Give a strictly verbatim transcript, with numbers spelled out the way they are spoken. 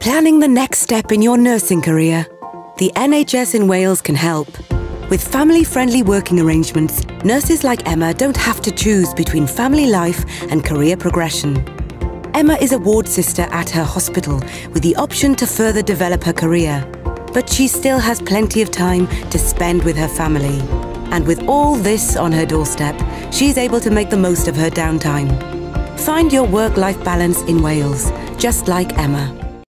Planning the next step in your nursing career? The N H S in Wales can help. With family-friendly working arrangements, nurses like Emma don't have to choose between family life and career progression. Emma is a ward sister at her hospital with the option to further develop her career. But she still has plenty of time to spend with her family. And with all this on her doorstep, she's able to make the most of her downtime. Find your work-life balance in Wales, just like Emma.